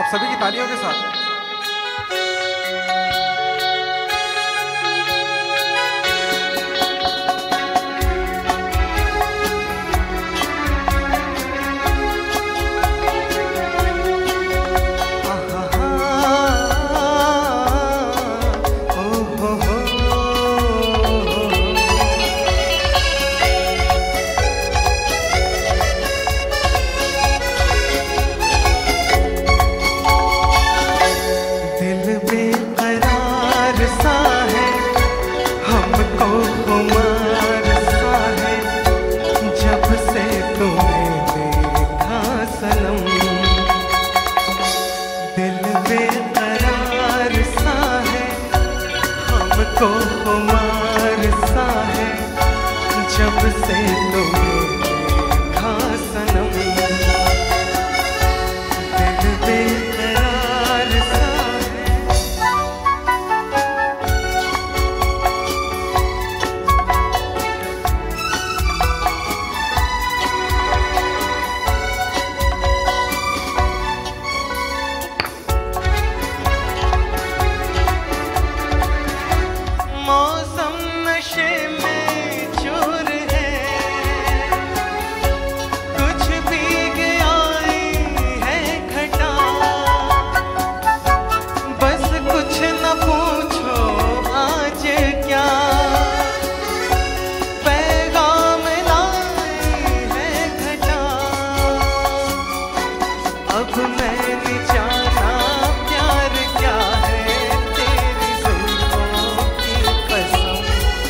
आप सभी की तालियों के साथ। खुमार सा है जब से तुम्हें देखा सनम, दिल बेकरार सा है। मौसम नशे में चूर है, कुछ भीग आई है घटा, बस कुछ न पूछो आज क्या पैगाम लाई है घटा। अब मैंने जाना प्यार क्या है, तेरी जुल्फों की कसम,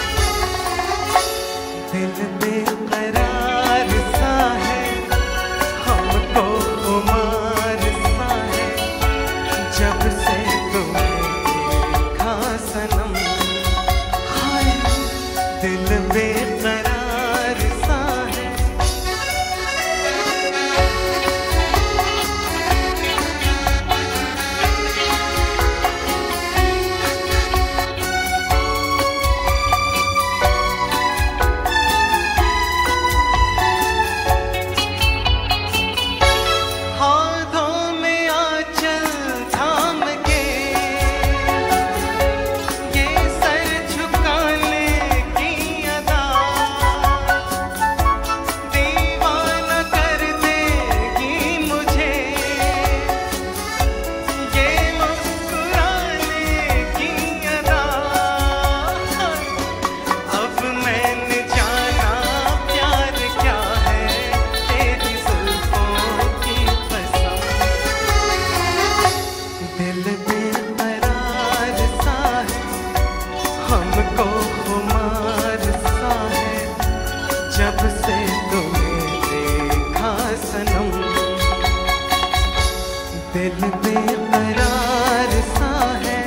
दिल बेकरार सा है हमको खुमार सा है जब से तुम्हें देखा सनम। हाय दिल बेकरार सा है। हाथों में आंचल थाम के ये सर झुकाने की अदा, दीवाना कर देगी मुझे ये मुस्कुराने की अदा। अब मैंने जाना प्यार क्या है, तेरी जुल्फों की कसम, दिल बेकरार सा है हमको खुमार सा है जब से तुम्हें देखा सनम, दिल बेकरार सा है।